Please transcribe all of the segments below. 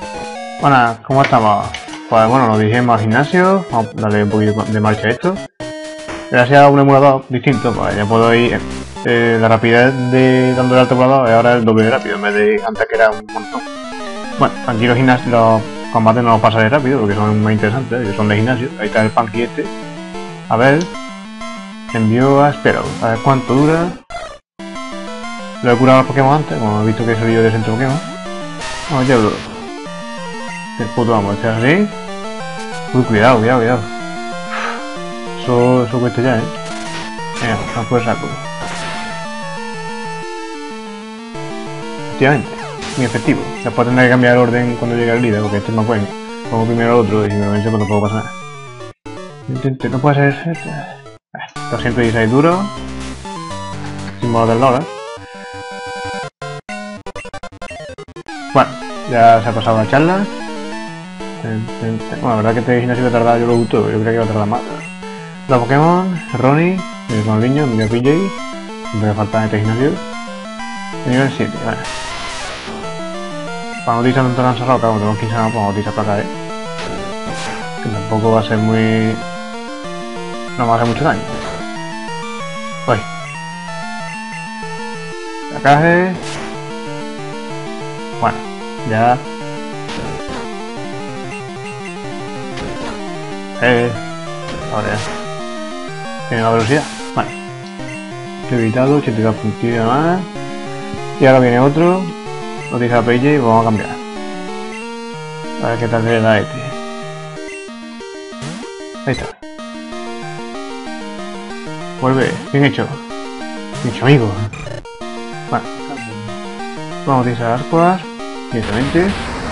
Bueno, ¿cómo estamos? Pues bueno, nos dirigimos al gimnasio, vamos a darle un poquito de marcha a esto. Gracias a un emulador distinto, pues ya puedo ir, la rapidez de dándole al emulador es ahora el doble de rápido, en vez de antes que era un montón. Bueno, aquí los combates no los pasaré rápido porque son más interesantes, que son de gimnasio. Ahí está el Punky este. A ver, envío a Sparrow, a ver cuánto dura. Lo he curado a los Pokémon antes, como he visto que he salido de centro Pokémon. Vamos ya, bro. El puto amo, este así. Uy, cuidado. Eso cuesta ya, Venga, vamos por el saco. Efectivamente, muy efectivo. Después tendré que cambiar el orden cuando llegue el líder, porque este es más bueno. Pongo primero al otro y si me lo vence pues no puedo pasar nada. No puede ser. 216 duros. Símbolo del dólar. Bueno, ya se ha pasado la charla. Bueno, la verdad que este gimnasio va a tardar, yo lo gustó, yo creo que va a tardar más. Los Pokémon, Ronnie, el Ronaldinho, el PJ, siempre me falta en este gimnasio. Nivel 7, vale. Para no utilizar tanto lanzarroca, como tenemos 15 años, pues vamos a utilizar placa, que tampoco va a ser muy... no va a hacer mucho daño. Uy. Placaje. Bueno, ya... ahora ya. Tiene la velocidad. Vale. Evitado, 82 puntillos más. Y ahora viene otro. Utiliza la PJ y vamos a cambiar. A ver qué tal le da este. Ahí está. Vuelve. Bien hecho. Bien hecho, amigo. Bueno. Vamos a utilizar ascuas. Directamente.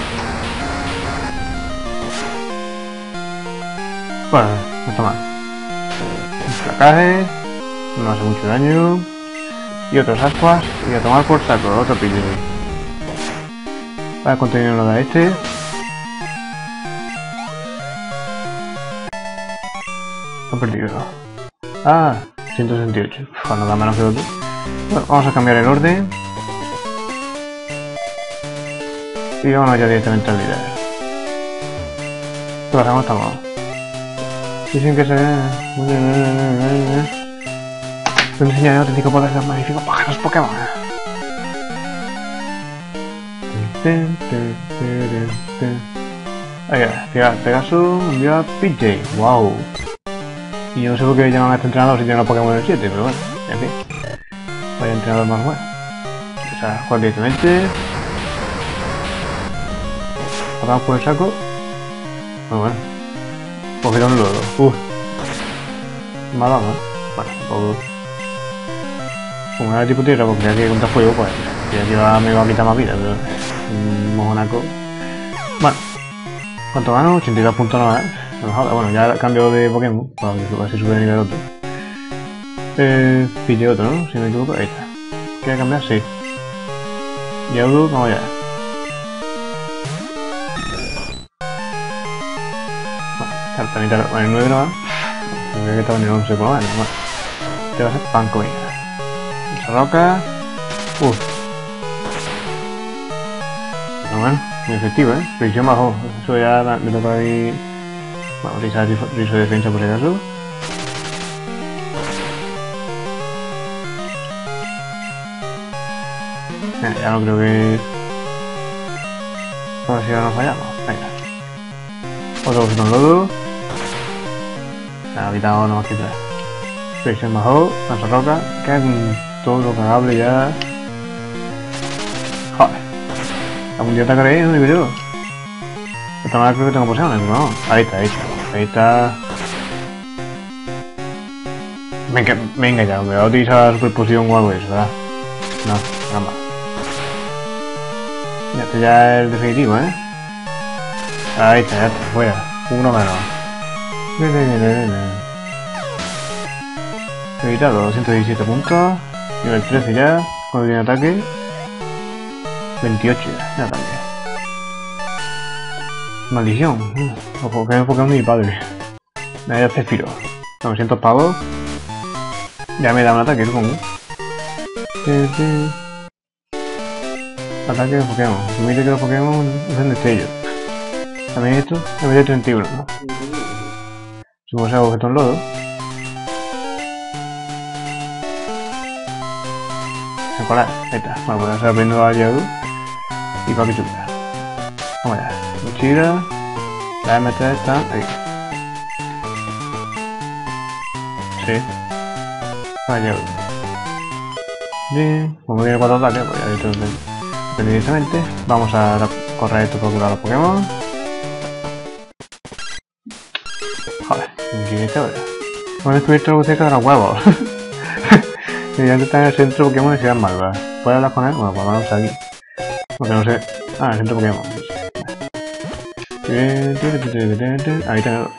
Bueno, no está mal. Un placaje, no hace mucho daño. Y otros ascuas, y a tomar por saco, otro PJ. Para contenido lo da este. Lo he perdido. Ah, 168. Bueno, da menos que otro. Bueno, vamos a cambiar el orden. Y vámonos ya directamente al líder. ¿Qué pasa? ¿Cómo estamos? Dicen que se... Te enseñaré el auténtico poder de los magníficos pájaros Pokémon. Ahí va, Pegasus envió a PJ. Wow. Y yo no sé por qué llaman a este entrenador si tiene los Pokémon del 7, pero bueno, en fin. Vaya entrenador más bueno. O sea, jugar directamente. Pasamos por el saco. Muy bueno. Cogieron lodo. Me ha dado, Bueno, tampoco. Como era tipo tierra, porque aquí contra fuego, pues ya me iba a quitar más vida, pero un mojonaco. Bueno, ¿cuánto gano? 82 puntos no, no me joda. Bueno, ya cambio de Pokémon, para ver si sube de nivel otro. Pille otro, ¿no? Si no me equivoco, ahí está. ¿Quiere cambiar? Sí. Y Audu, vamos allá. También bueno, el 9 no va. Creo que estaba en el 11 por lo menos. Bueno, este va a ser pan comida. Esa roca. Bueno, muy efectivo, Prisión bajo. Eso ya me toca ahí. Vamos a utilizar rizo de defensa por si acaso. Ya no creo que... a ver si ahora nos fallamos. Venga. Otro botón lodo. Ha quitado no más que 3. Presión bajó, lanza roca, que es todo lo cagable ya. Joder. ¿Algún día atacaré? No digo yo. Esta manera creo que tengo pociones, ¿no? Ahí está. Venga ya, me voy a utilizar super poción o algo de eso, ¿verdad? No, nada más. Ya, este ya es el definitivo, Ahí está, ya está, fuera. Uno menos. Evitado, 217 puntos. Nivel 13 ya. Cuando tiene ataque. 28 ya ataque. Maldición. Ojo, que es un Pokémon de mi padre. Me da Cefiro. 900 pavos. Ya me da un ataque, supongo. Ataque de Pokémon. Permite que los Pokémon usen destellos. También esto, MD31, ¿no? Supongo que sea objeto en lodo. Colar, ahí está. Bueno, pues a aprendo a Yagu y para que chuta. Vamos allá. Mochila. La MT está ahí. Sí. Para Yagu. Bien. Como tiene 4 ataques, pues ya esto depende directamente. Vamos a correr esto para curar a los Pokémon. Joder, ¿qué es ahora? Hemos descubierto algo cerca de los huevos. Y ya está en el centro Pokémon de Ciudad Malva. ¿Puedes hablar con él? Bueno, pues vamos aquí. Porque no sé. Ah, el centro Pokémon. Ahí tengo.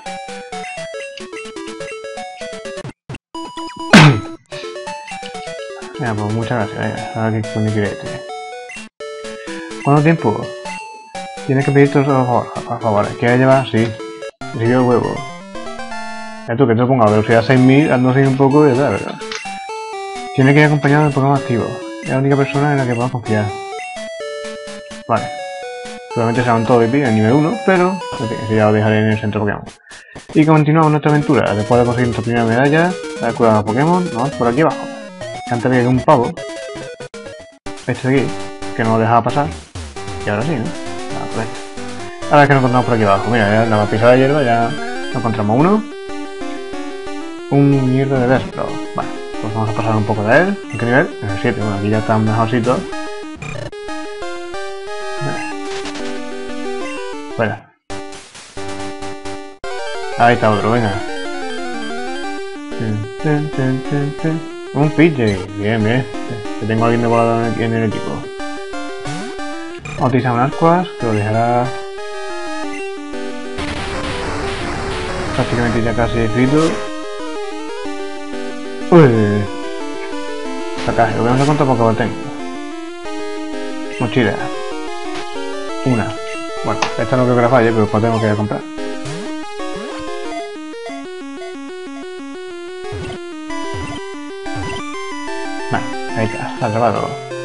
Ya, pues muchas gracias. Ahora que coño quiere este. ¿Cuánto tiempo? Tienes que pedir todos los favores. ¿Quieres llevar? Sí. Recibió el huevo. Ya tú, que te ponga la velocidad 6000, ando así un poco y tal, ¿verdad? Tiene que ir acompañado del Pokémon activo. Es la única persona en la que podemos confiar. Vale. Solamente serán todos VIP en nivel 1, pero ya lo dejaré en el centro Pokémon. Y continuamos nuestra aventura. Después de conseguir nuestra primera medalla, para curar a los Pokémon, vamos por aquí abajo. Antes había un pavo. Este de aquí, que no lo dejaba pasar. Y ahora sí, ¿no? Perfecto. Ahora es que nos encontramos por aquí abajo. Mira, ya la pisada de hierba ya encontramos uno. Un mierda de Vespro. Vale, pues vamos a pasar un poco de él. ¿En qué nivel? En el 7. Bueno, aquí ya está mejorcito. Fuera. Ahí está otro, venga. Un PJ. Bien, bien. Que tengo a alguien de volado en el equipo. Vamos a utilizar un Ascuas, que lo dejará prácticamente ya casi escrito. Uy. Acá, lo que no sé cuánto Pokéball tengo. Mochila. Una. Bueno, esta no creo que la falle, pero pues tengo que ir a comprar. Vale, ahí está, atrapado.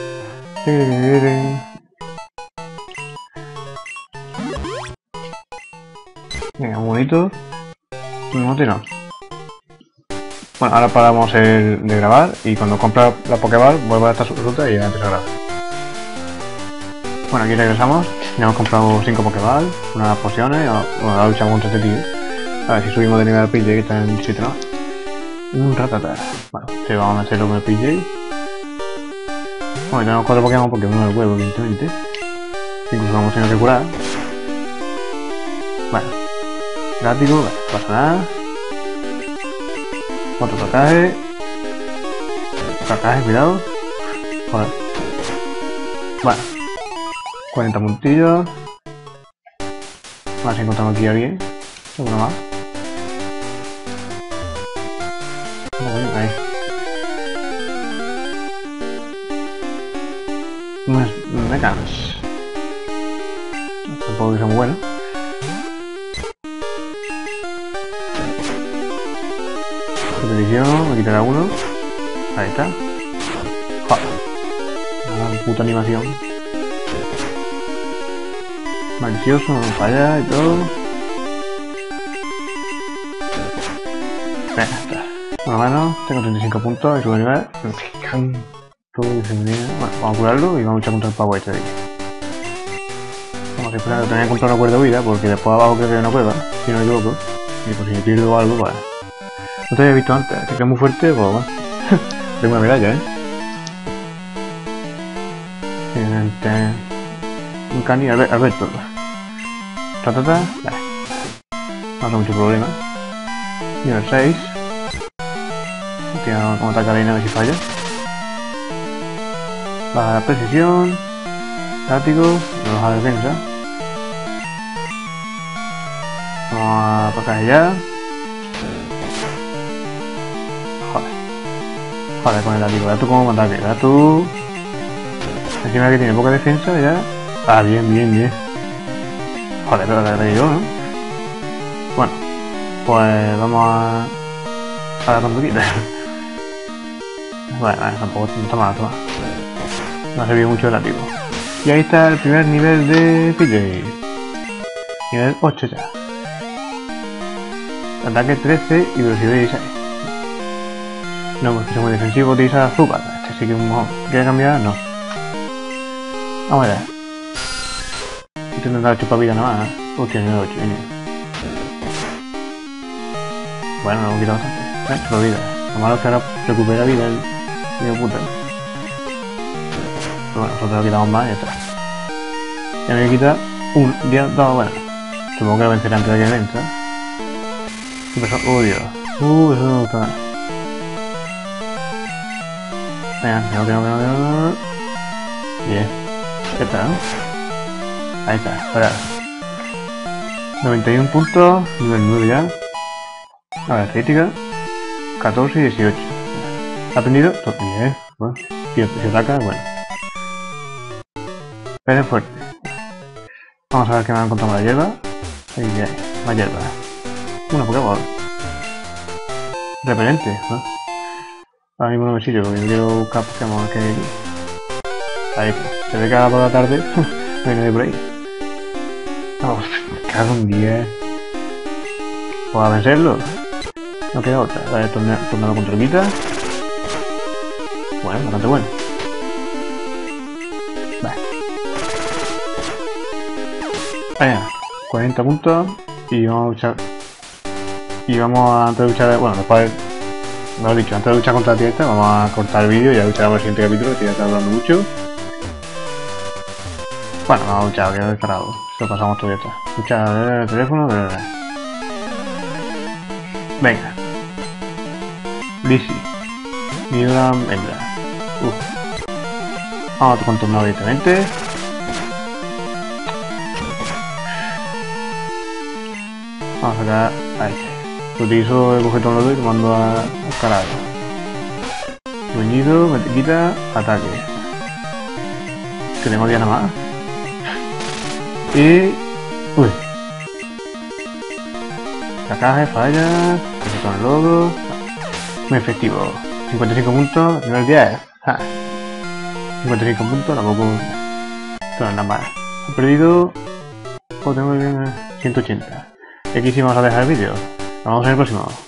Venga, un bonito. Un mote no. Bueno, ahora paramos de grabar y cuando compra la Pokéball vuelvo a esta ruta y ya empiezo a grabar. Bueno, aquí regresamos. Ya hemos comprado 5 Pokéball, unas pociones, bueno, la luchamos contra este tío. A ver si subimos de nivel al PJ que está en 17, ¿no? Un Rattata. Bueno, te vamos a hacerlo con el PJ. Bueno, tenemos 4 Pokémon porque uno es el huevo, evidentemente. Incluso lo hemos tenido que curar. Bueno, látigo, vale, no pasa nada. Otro tocaje. Tocaje, cuidado. Joder. Bueno. 40 puntillos. A ver si encontramos aquí a alguien. Alguno más. Ahí. Mecans. Tampoco que son buenos. Repetición, me quitará uno. Ahí está. Joder. Una puta animación. Malicioso, falla y todo. Venga, está. Bueno, bueno, tengo 35 puntos y subo de nivel. Bueno, vamos a curarlo y vamos a luchar contra el pavo este de aquí. Vamos a esperar que tenía que comprar una cuerda de huida porque después abajo creo que hay una cueva, si no me equivoco. Y por si me pierdo algo, pues. No te había visto antes, que es muy fuerte, pues bueno. Tengo una medalla, un cani, Alberto. Ratata, vale. No hace mucho problema. Nivel 6. Vamos a atacar ahí a ver si falla. Baja la precisión. Látigo, baja la defensa. Vamos a atacar ya. Joder con el látigo, da tú como ataque, da tú. Encima que tiene poca defensa ya. Ah, bien, bien, bien. Joder, pero la yo, ¿no? Bueno, pues vamos a dar cuando quita. Bueno, tampoco no está mal, toma. No ha servido mucho el látigo. Y ahí está el primer nivel de PJ. Nivel 8 ya. Ataque 13 y velocidad 16. No, porque es muy defensivo, utiliza azúcar. Este sí que es un mojón. ¿Quiere cambiar? No. Vamos allá. Estoy intentando chupar vida nada más. Hostia, nivel 8, niño. Bueno, no lo he quitado bastante. Chupa vida. Lo malo es que ahora recupera vida el hijo puta. Pero bueno, nosotros lo quitamos más y ya está. Ya me quita un día dado, bueno. Supongo que lo venceré antes de que venza. ¿Qué pasó? Oh Dios. Eso no me gusta nada. Venga, no. Bien. ¿Qué tal? Ahí está, fuera. 91 puntos, nivel 9 ya. A ver, crítica. 14 y 18. ¿Ha aprendido? Bien. Bueno, si ataca, bueno. Pero es fuerte. Vamos a ver qué me encontramos la hierba. Ahí ya hay, más hierba. Una Pokéball. Repelente, ¿no? Ahora mismo no me sirve porque yo quiero buscar Pokémon que hay aquí. Ahí está. Se ve que ahora por la tarde no hay nadie por ahí. No, me cago en 10. ¿Puedo vencerlo? No queda otra. Vale, tornado con turbita. Bueno, bastante bueno. Vale. Venga, 40 puntos. Y vamos a luchar. Y vamos a antes de luchar. Bueno, después. Me lo he dicho, antes de luchar contra la tía esta, vamos a cortar el vídeo y a luchar en el siguiente capítulo, que ya está hablando mucho. Bueno, vamos a luchar, que he descargado. Lo pasamos todo y ya está. Luchar el teléfono, Venga. Lizzie. Miura hembra. Vamos a contornar directamente. Vamos a sacar a este. Utilizo el objeto lodo y lo mando al carajo. Gruñido, me quita, ataque. Que tengo ya nada más. Y... uy. La caja falla. Que con el lodo. Muy efectivo. 55 puntos, nivel 10. Ja. 55 puntos, tampoco. Esto no es nada más. He perdido. Oh, tengo 180. Y aquí sí vamos a dejar el vídeo. Nos vemos en el próximo.